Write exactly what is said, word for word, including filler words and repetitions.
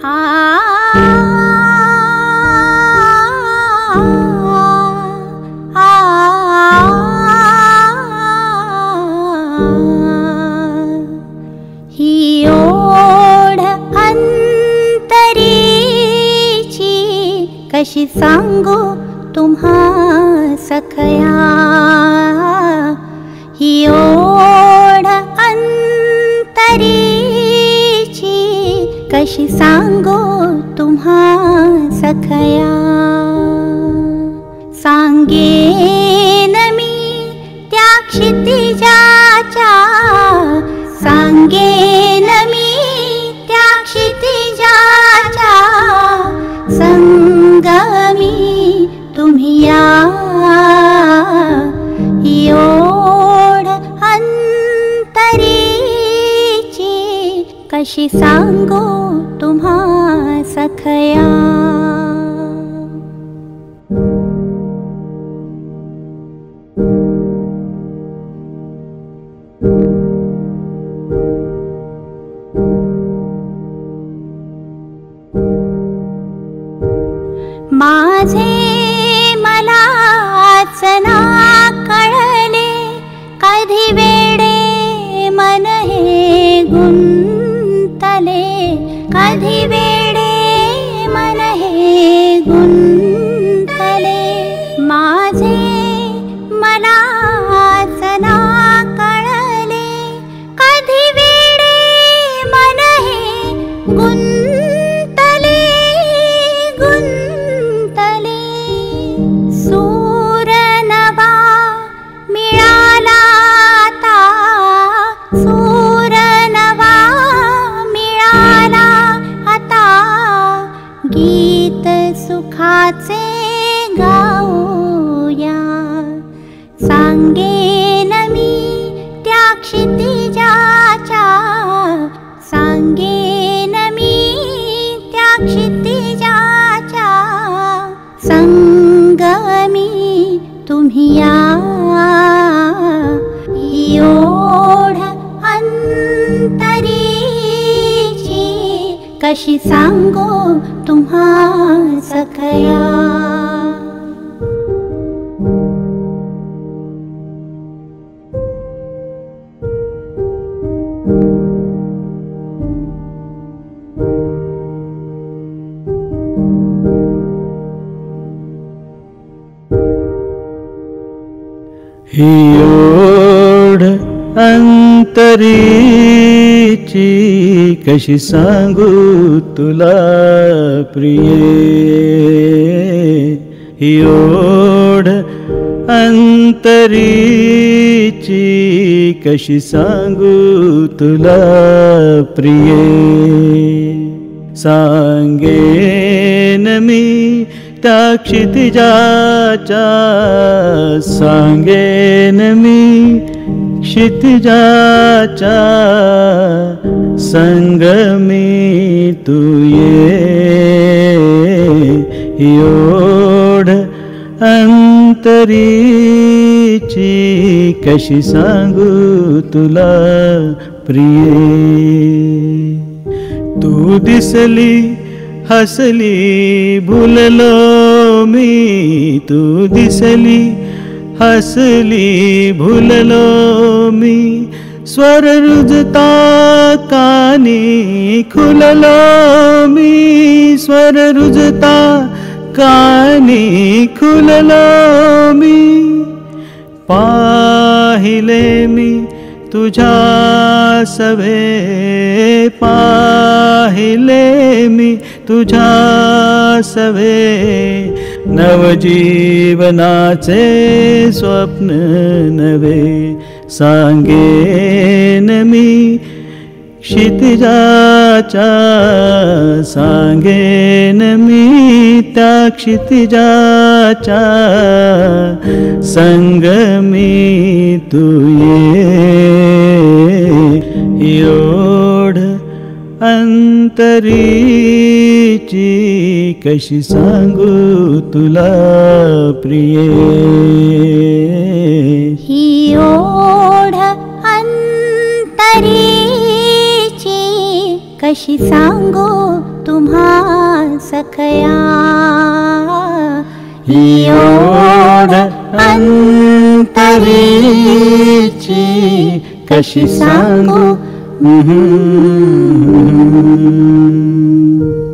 आ ही ओढ अंतरीची कशी सांगू तुम्हा सखया, ही ओढ अंतरीची कशी सांगू तुम्हा सखया. सांगेन मी त्या क्षितिजाच्या, सांगेन मी त्या क्षितिजाच्या संगमी तुम्ही या. ही ओढ अंतरीची कशी सांगू तुम्हा सखया. माझे मलाच ना कळले, कधी वेडे मन हे गुंतले, कधी वेडे मन हे गुंतले. माझे मलाच ना कळले, कधी वेडे मन हे गुंतले गुंतले. सूर नवा मिळाला आता, सूर नवा मिळाला आता, गीत सुखाचे गाऊया. सांगेन मी त्या क्षितिजाच्या, सांगेन मी त्या क्षितिजाच्या संगमी तुम्ही या. ही ओढ अंतरीची कशी सांगू तुम्हा सखया. ही ओढ अंतरीची कशी सांगू तुला प्रिये. ही ओढ अंतरीची कशी सांगू तुला प्रिये. सांगेन मी त्या क्षितिजाच्या, सांगेन मी क्षितिजाच्या संगमी तू ये. ही ओढ अंतरीची कशी सांगू तुला प्रिये. तू दिसली हसली भुललो मी, तू दिसली हसली भुललो मी, स्वर रुजता कानी खुललो मी, स्वर रुजता कानी खुललो मी. पाहिले मी तुझ्या सभे, पाहिले मी तुझ्या सभे, नवजीवनाचे स्वप्न नवे. सांगेन मी क्षितिजाच्या, सांगेन मी त्या क्षितिजाच्या संगमी तू ये. ही ओढ अंतरीची कशी सांगू तुला प्रिये. ही ओढ अंतरीची कशी सांगू तुम्हा सखया ही ओढ अंतरीची कशी सांगू. हम्म.